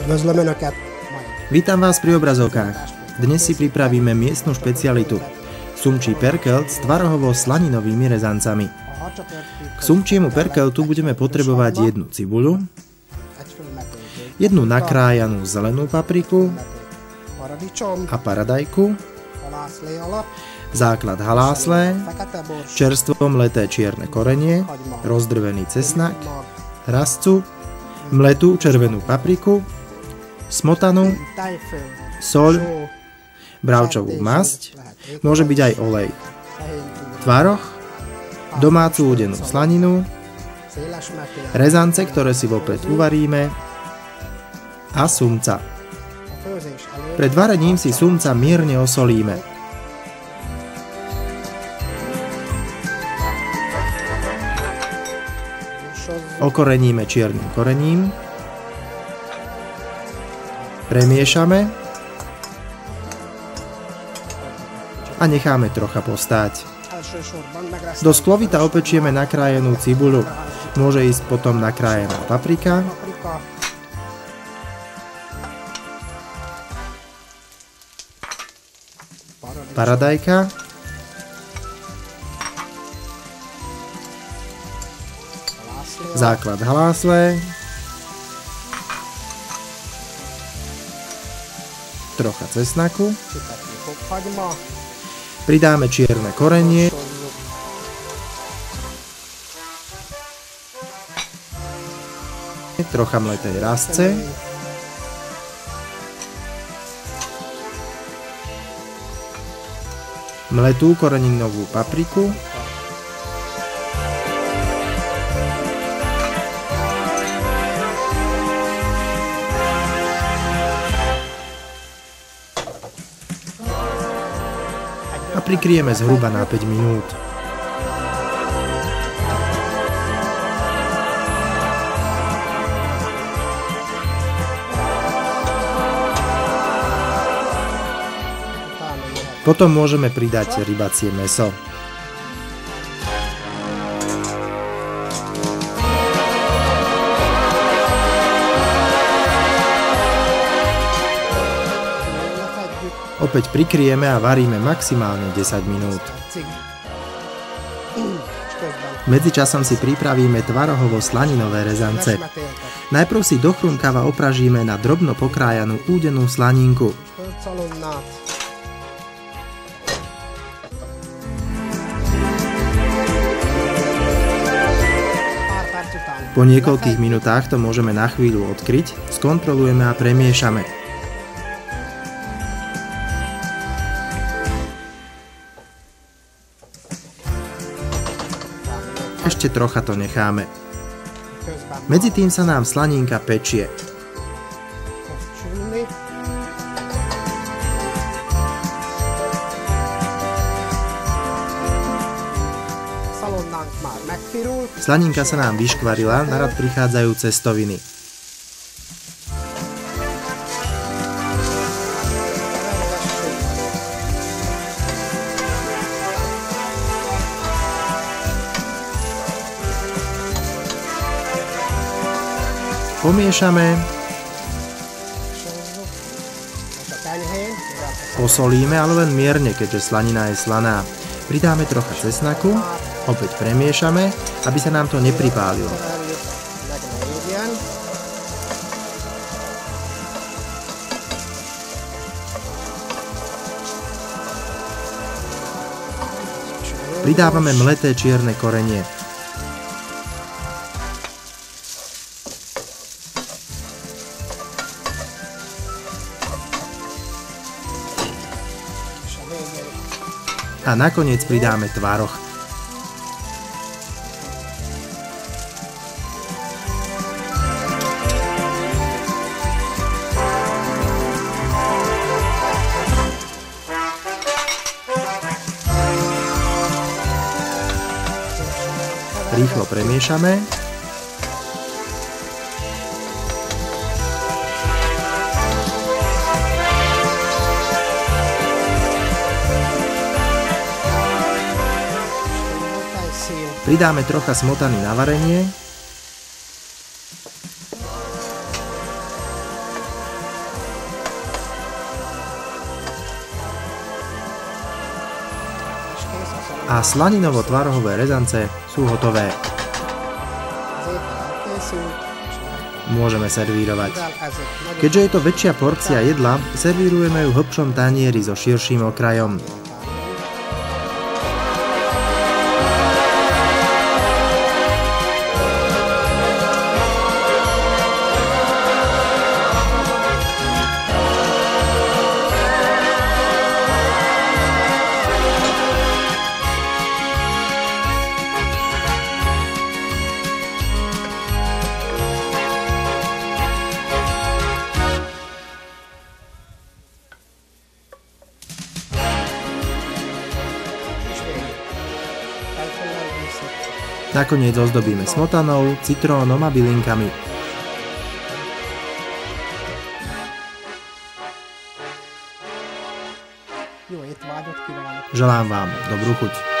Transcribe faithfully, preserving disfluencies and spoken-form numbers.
Vítam vás pri obrazovkách. Dnes si pripravíme miestnu špecialitu. Sumčí perkelt s tvarohovo-slaninovými rezancami. K sumčiemu perkeltu budeme potrebovať jednu cibuľu, jednu nakrájanú zelenú papriku a paradajku, základ haláslé, čerstvo mleté čierne korenie, rozdrvený cesnak, hrascu, mletú červenú papriku, smotanu, soľ, bravčovú masť, môže byť aj olej, tvaroh, domácu údenú slaninu, rezance, ktoré si vopred uvaríme, a sumca. Pred varením si sumca mierne osolíme. Okoreníme čiernym korením, premiešame a necháme trocha postáť. Do sklovita opečieme nakrájenú cibuľu. Môže ísť potom nakrájená paprika, paradajka, základ haláslé, trocha cesnaku, pridáme čierne korenie, trocha mletej rastce, mletú koreninovú papriku, a prikryjeme zhruba na päť minút. Potom môžeme pridať rybacie mäso. Opäť prikryjeme a varíme maximálne desať minút. Medzičasom si pripravíme tvarohovo-slaninové rezance. Najprv si do chrumkava opražíme na drobno pokrájanú údenú slaninku. Po niekoľkých minútach to môžeme na chvíľu odkryť, skontrolujeme a premiešame. Ešte trocha to necháme. Medzi tým sa nám slaninka pečie. Slaninka sa nám vyškvarila, narad prichádzajú cestoviny. Pomiešame, posolíme, ale len mierne, keďže slanina je slaná. Pridáme trocha cesnaku, opäť premiešame, aby sa nám to nepripálilo. Pridávame mleté čierne korenie. A nakoniec pridáme tvaroh. Rýchlo premiešame. Pridáme trocha smotany na varenie. A slaninovo-tvarohové rezance sú hotové. Môžeme servírovať. Keďže je to väčšia porcia jedla, servírujeme ju v hlbšom tanieri so širším okrajom. Nakoniec ozdobíme smotanou, citrónom a bylinkami. Želám vám dobrú chuť.